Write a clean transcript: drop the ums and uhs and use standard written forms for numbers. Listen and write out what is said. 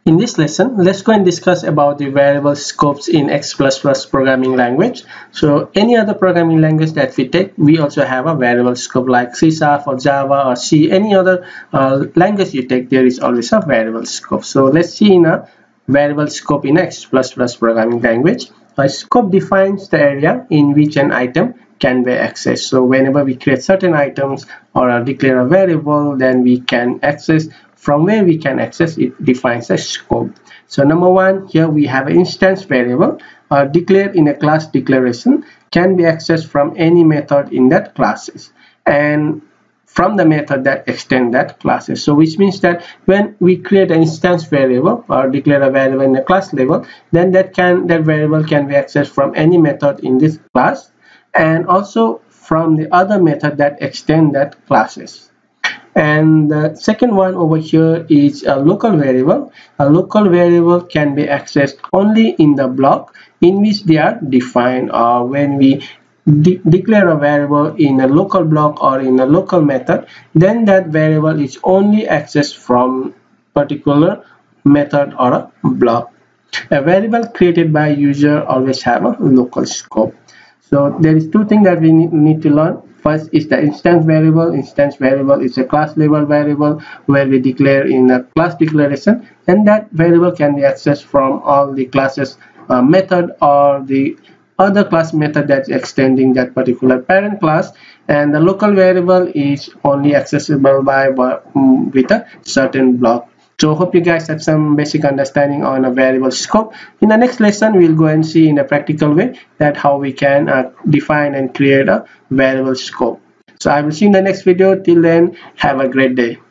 In this lesson, let's go and discuss about the variable scopes in X++ programming language. So any other programming language that we take, we also have a variable scope like C# or Java or C. Any other language you take, there is always a variable scope. So let's see in a variable scope in X++ programming language. A scope defines the area in which an item can be accessed. So whenever we create certain items or declare a variable, then we can access. From where we can access, it defines a scope. So number one, here we have an instance variable declared in a class declaration, can be accessed from any method in that classes and from the method that extend that classes. So which means that when we create an instance variable or declare a variable in the class level, then that variable can be accessed from any method in this class and also from the other method that extend that classes. And the second one over here is a local variable. A local variable can be accessed only in the block in which they are defined, or when we declare a variable in a local block or in a local method, then that variable is only accessed from particular method or a block. A variable created by user always have a local scope. So there is two things that we need to learn. First is the instance variable. Instance variable is a class level variable where we declare in a class declaration, and that variable can be accessed from all the classes method or the other class method that's extending that particular parent class. And the local variable is only accessible with a certain block. So hope you guys have some basic understanding on a variable scope. In the next lesson, we'll go and see in a practical way that how we can define and create a variable scope. So I will see you in the next video. Till then, have a great day.